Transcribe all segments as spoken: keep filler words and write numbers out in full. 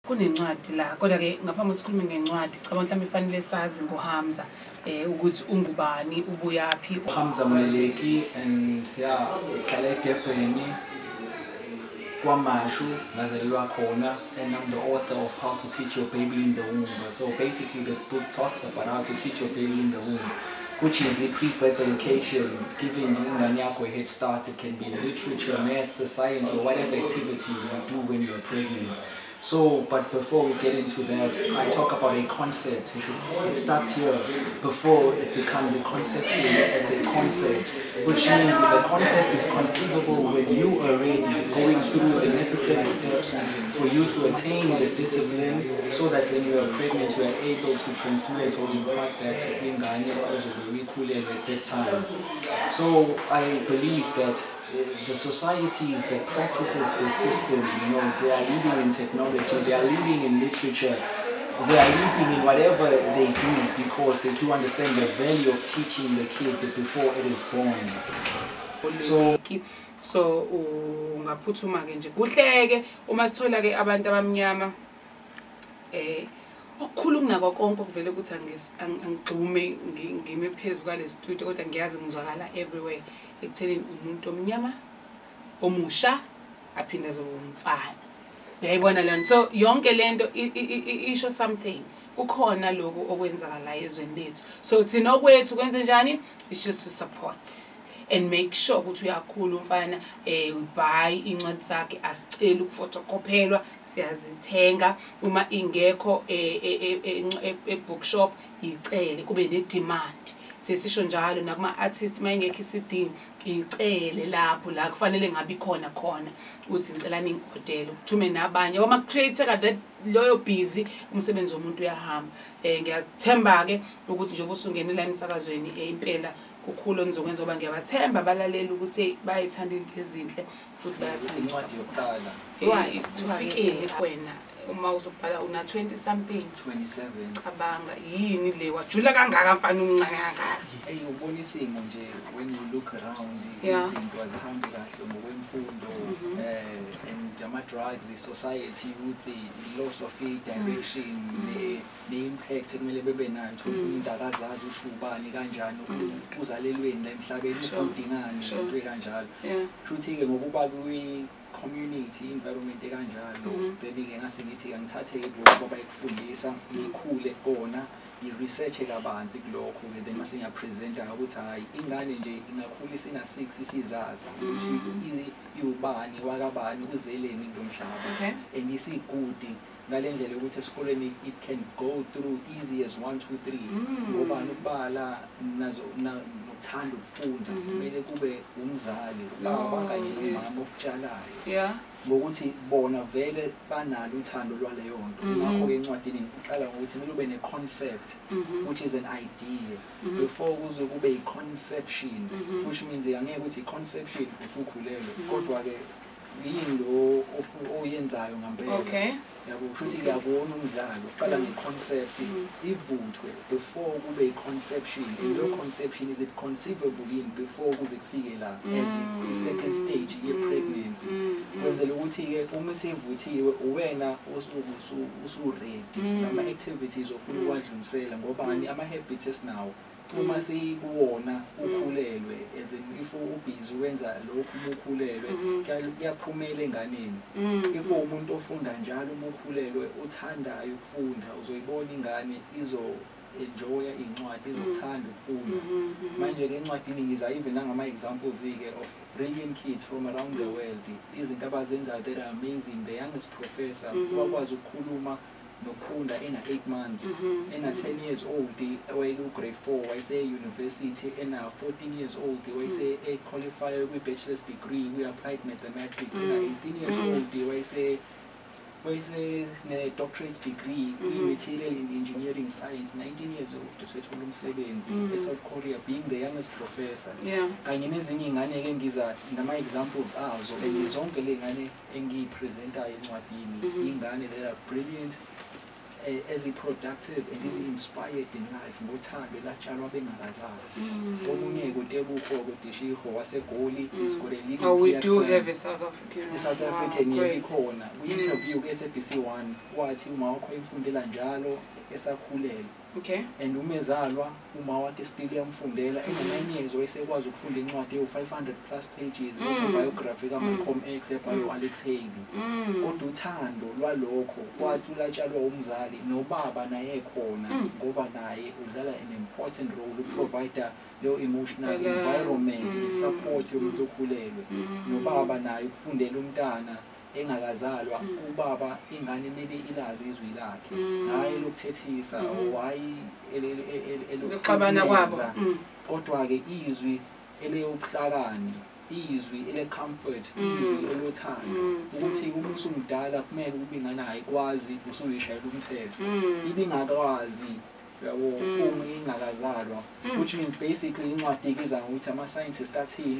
Kunencwadi la kodwa ke ngaphambi kokuthi sikhulume ngencwadi cabanga mhlawumbe ifanele sazi ngoHamza eh ukuthi ungubani ubuyaphi. Hamza Mweleki, and yeah, uhlala eDurban kwaMashu ngazalelwa khona, and I'm the author of How to Teach Your Baby in the Womb. So basically this book talks about how to teach your baby in the womb, which is a pre-birth education, giving ingane yakho a head start. It can be literature, maths, science, or whatever activities you do when you're pregnant. So, but before we get into that, I talk about a concept. It starts here. Before it becomes a conception, it's a concept, which means the concept is conceivable when you are already going through the necessary steps for you to attain the discipline, so that when you are pregnant, you are able to transmit or impart that to ingane at that time. So I believe that the societies that practices this system, you know, they are leading in technology, they are leading in literature, they are leading in whatever they do, because they do understand the value of teaching the kid before it is born. So so ungaphuthuma ke nje kuhleke uma sithola ke abantu abamnyama eh okukhulu kunako konke kuvele ukuthi angigxume ngime phezulu kwale studio, kodwa ngiyazi ngizwakala everywhere ekuthenini umuntu omnyama omusha aphinda zomfana. Uyayibona lana, so yonke lento isho something. Ukhona lokho okwenzakala ezweni lethu, so thina okwethu kwenze njani? It's just to support and make sure ukuthi uyakhula umfana eh ubuy incwadi zakhe, asicela ukufotokophelwa, siyazithenga uma ingekho e bookshop icele kube ne demand. Sesisho njalo nakuma artist mayengekho isidingo icele lapho la kufanele ngabe khona khona uthi ngicela ningihodela ukuthume nabanye ama creator that loyo busy umsebenzi womuntu uyahamba. Eh ngiyathemba ke ukuthi njengoba usungenela emsakazweni impela kukhulu ngizokwenza ngoba ngiyabathemba balalela ukuthi bayithanda into ezinhle futhi bayathanda incwadi yokuqala. Why ufikele kwena uma uzobhala una twenty something twenty-seven cabanga yini le wajula kangaka mfana umncane kangaka? Hey, ubona isimo nje when you look around izinto azihambi kahle ngokwemfundo eh and ama drugs, the society, with the loss of direction, the impact ekumele bebe nayo ukuthi umuntu akazazi ukuthi ubani kanjani uzalelweni la emhlabeni udingani into kanjalo. Futhi ke ngokuba kwi community environment ekanjalo then ngase ngithi ngithathe lokho abayikufundisa ngikhule kona i-research kabanzi kulokho ke then mase ngiyapresenta ukuthi hayi ingane nje ingakhulisa ina six isizazi ukuthi iubani wakabani uzeleni kulomhlaba and isigudi ngalendlela ukuthi esikoleni it can go through easy as one two three ngoba ukubala nazo nokuthanda ukufunda kumele kube umzali ubaba kanye nomama okutshalayo yeah ngokuthi bona vele banalo uthando lwaleyo nto. Ngakho ke incwadini ngiqala ngokuthi kumele ube ne concept which is an idea before kuze kube i conception, which means angeke ukuthi i conception usukhulelwe kodwa ke yini lo oyenzayo ngempela. Okay. Yabo futhi kuyabona umdlalo uqala nge concept ivuthwe before kube i conception, and lo conception is it conceivable in before kuze kufike la as the second stage ye pregnancy. Kwenzela ukuthi ke uma sivuthiwe uwena usu ready nama activities ofuna ukwadlulisela ngoba ama habits esinawo uma sikuwona ukhulelwe as if ubhizi wenza lokhu ukhulelwe kuyaphumela enganeni. If umuntu ofunda njalo ukhulelwe uthandayo ukufunda uzoyibona ingane izo enjoy incwadi izothanda ukufunda. Manje ke incwadini ngiza even ngama examples ke of brilliant kids from around the world, izinto abazenza that are amazing. The youngest professor wakwazi ukukhuluma nokufunda ena eight months, ena ten years old wayeku grade four wayese university, ena fourteen years old wayese a qualifier with bachelor's degree we applied mathematics, ena eighteen years old wayese wayese ne doctorate degree in material in engineering science, nineteen years old sethola umsebenzi e South Korea being the youngest professor. Yeah. Kanye nezinye ingane ke ngiza nama examples azo zonke le ngane engipresentayo encwadini ingane that are brilliant uh, as productive and is inspired in life ngothando latshalwa bengakazali. Omunye kuTebuko kuTishiko waseGoli isikole league. Oh, we do have a South African. The South African yebikhona. We interview ku S A B C one wathi uma wakho imfundela njalo esakhulele. Okay. And umezalwa uma wakhe still yamfundela enenyezo esekwazi ukufunda incwadi e five hundred plus pages autobiography kaMalcolm X ebhalwe Alex Haley. Kodwa uthando lwalokho kwathi latshalwa umzali nobaba naye khona ngoba naye udlala an important role uprovide leyo emotional environment support yomuntu okhulelwe. Nobaba naye ukufundela umntana engakazalwa ubaba ingane leli ilazi izwi lakhe hayi lokuthethisa hayi elokuxabana kwabo kodwa ke izwi eleyobuhlakani izwi ele comfort izwi elothando ukuthi umuntu umdala kumele ube ingane ayikwazi usuyishayela umthetho ibingakwazi yabo uma ingakazalwa which means basically incwadi ikiza ukuthi ama scientists athini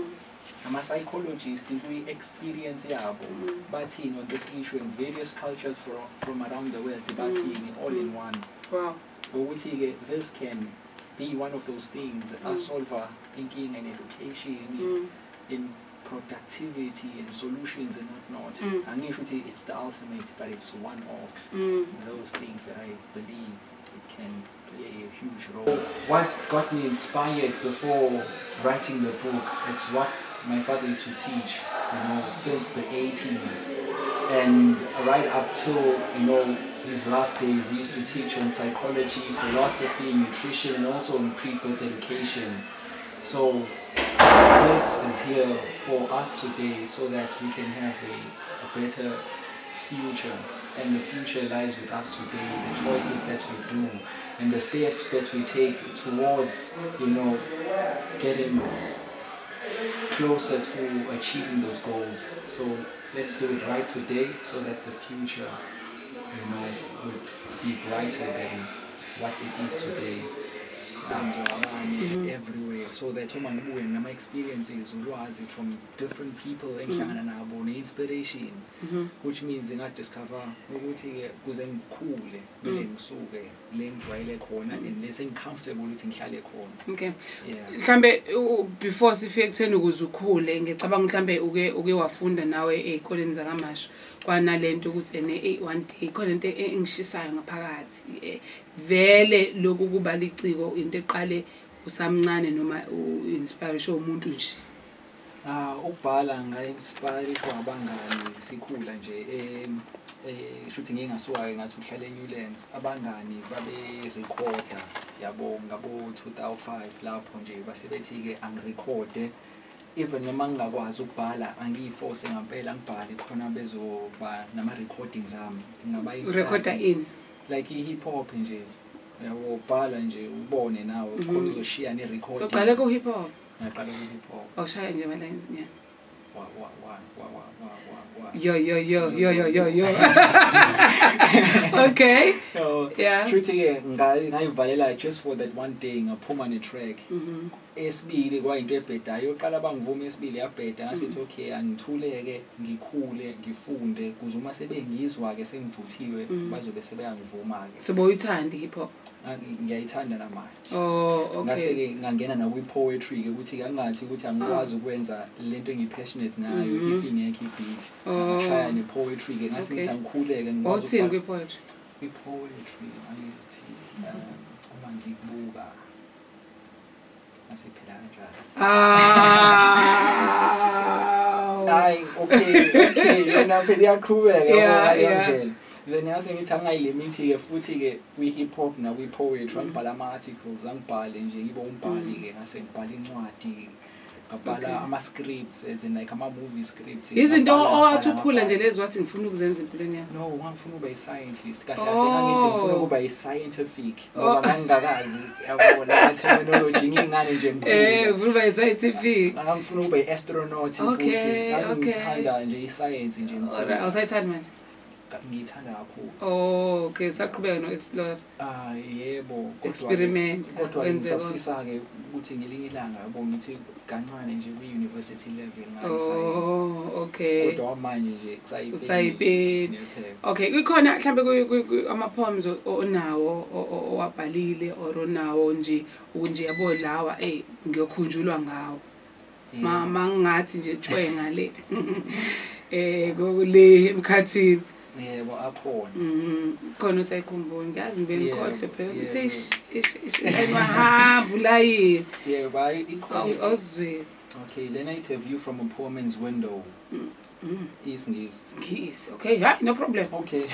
ama psychologists we experience yabo bathini on this issue in various cultures from from around the world bathini all in one. Wow. Ukuthi ke this can be one of those things a solver thinking and education in productivity and solutions and whatnot. And if it's the ultimate, but it's one of those things that I believe it can play a huge role. What got me inspired before writing the book, it's what my father used to teach, you know, since the eighties. And right up to, you know, his last days, he used to teach on psychology, philosophy, nutrition, and also on pre-birth education. So this is here for us today so that we can have a, a better future. And the future lies with us today, the choices that we do, and the steps that we take towards, you know, getting closer to achieving those goals. So let's do it right today so that the future, you know, would be brighter than what it is today. Mm-hmm. Everywhere, so that uma ngibuye nama experiences ulwazi from different people engihlangana nabo ne inspiration, which means nga discover ukuthi ke kuze ngikhule bele ngisuke le ngijwayele khona and lese ngicomfortable ukuthi ngihlale khona. Okay. Mhlambe before sifike kutheni ukuze ukhule ngicabanga mhlambe uke uke wafunda nawe ezikoleni zakaMasha kwanalento ukuthi ene one day khona into engishisayo ngaphakathi vele lokhu kuba liciko into eqale usamncane noma inspiration umuntu nje. Ah ukubhala nga inspire kwabangani sikhula nje eh eh shuthi ngingasuka ke ngathi uhlala eNewlands abangani babe recorder yabo ngabo two thousand five lapho nje basebethi ke angirecorde even noma ngingakwazi ukubhala angiyiforce ngempela ngibhale khona bezoba nama recordings ami ngaba recorder in like hip hop nje yabo bhala nje ubone nawe khona uzoshiya ne recording. So qale ku hip hop ngaqala ku hip hop awushaya nje ama lines nya wa wa wa wa wa wa wa yo yo yo yo yo yo yo okay so yeah shooting ke ngayivalela just for that one day ngaphuma ne track esibili kwayinto ebhedayo oqala bangivuma esibili yabheda ngasithi okay angithuleke ngikhule ngifunde kuze uma sebengizwa ke sengivuthiwe bazobe sebeyangivuma ke so boyithanda hip hop ngiyayithanda namanje. Oh okay ngase ke ngangena na kwi poetry ke ukuthi kangathi ukuthi angikwazi ukwenza lento engipassionate ngayo if ingekho ibeat ngashaya ne poetry ke ngase ngithi angikhuleke ngikwazi uthini kwi poetry kwi poetry angithi uma ngikubuka asiphela kanjalo. Ah hayi okay okay yena phela iyaqhubeka yabo nje. Then yase ngithi angayilimithi ke futhi ke kwi hip hop na kwi poetry ngibhala ama articles angibhale nje ngibe umbhali ke ngase ngibhala incwadi ngabhala ama scripts as in like ama movie scripts. Izinto owathi ukhula nje lezi wathi ngifuna ukuzenza empilweni yami. No, ngifuna ukuba i-scientist kahle kahle ngangithi ngifuna ukuba i-scientific ngoba ngangakazi yabona terminology ngingane nje ngifuna. Eh ufuna ukuba i-scientific. Ngifuna ukuba i-astronaut futhi ngithanda nje i-science nje. Awusayithanda manje? ngiyithanda kakhulu. Oh, okay, saqhubeka no-explore. Ah, yebo. Experiment. Kodwa ngisafisa-ke ukuthi ngelinye ilanga yabo ngithi kancane nje kwi-university level ngayi-science. Oh, okay. Kodwa manje nje usayipeni. Okay, ikhona mhlambe ama-poems onawo owabhalile or onawo nje unje yabo lawa eh ngiyokhunjulwa ngawo. Mama ngathi nje tshwenga le. Eh kule emkhathini. Yebo akhona. Mhm. Khona usayikhumbula ngiyazi ngibeni khohle phela ukuthi ish ish ayimahamba la yini. Yebo ikhona. Awuzwezi. Okay, then I take a view from a poor man's window. Mm. Isingisi. Ngisi. Okay, yeah, no problem. Okay.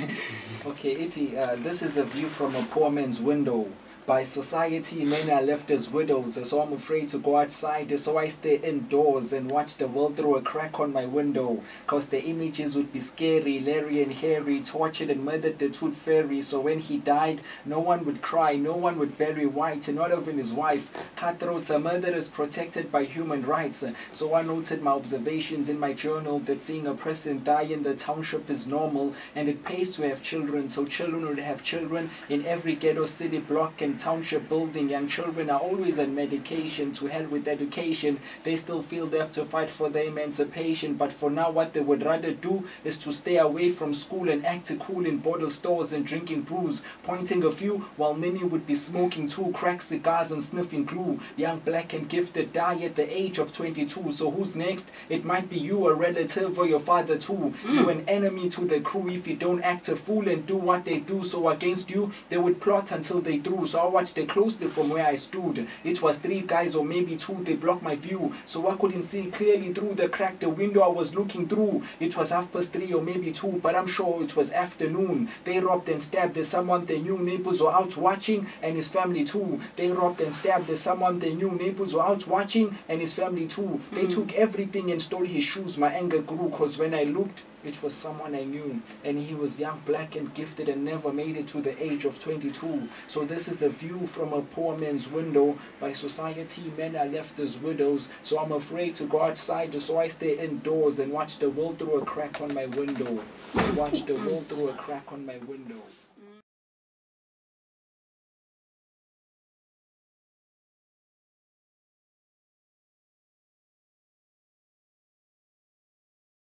Okay, Iti, uh, this is a view from a poor man's window. By society, many are left as widows, so I'm afraid to go outside, so I stay indoors and watch the world through a crack on my window. Cause the images would be scary, Larry and Harry tortured and murdered the tooth fairy, so when he died, no one would cry, no one would bury White, and not even his wife. Cutthroats are murderers protected by human rights. So I noted my observations in my journal that seeing a person die in the township is normal, and it pays to have children, so children would have children in every ghetto, city block, and township building. Young children are always on medication. To hell with education, they still feel they have to fight for their emancipation, but for now what they would rather do is to stay away from school and act cool in bottle stores and drinking brews, pointing a few while many would be smoking two crack cigars and sniffing glue. Young, black and gifted die at the age of twenty-two, so who's next? It might be you, a relative, or your father too. Mm. You an enemy to the crew if you don't act a fool and do what they do, so against you they would plot until they threw. So I watched it closely from where I stood. It was three guys or maybe two, they blocked my view, so I couldn't see clearly through the crack the window I was looking through. It was half past three or maybe two, but I'm sure it was afternoon. They robbed and stabbed, there's someone they knew, neighbors were out watching, and his family too. They robbed and stabbed, there's someone they knew, neighbors were out watching, and his family too. They mm. took everything and stole his shoes. My anger grew, cause when I looked, it was someone I knew, and he was young, black and gifted and never made it to the age of twenty-two. So this is a view from a poor man's window. By society, men are left as widows, so I'm afraid to go outside, so I stay indoors and watch the world through a crack on my window. Watch the world through a crack on my window.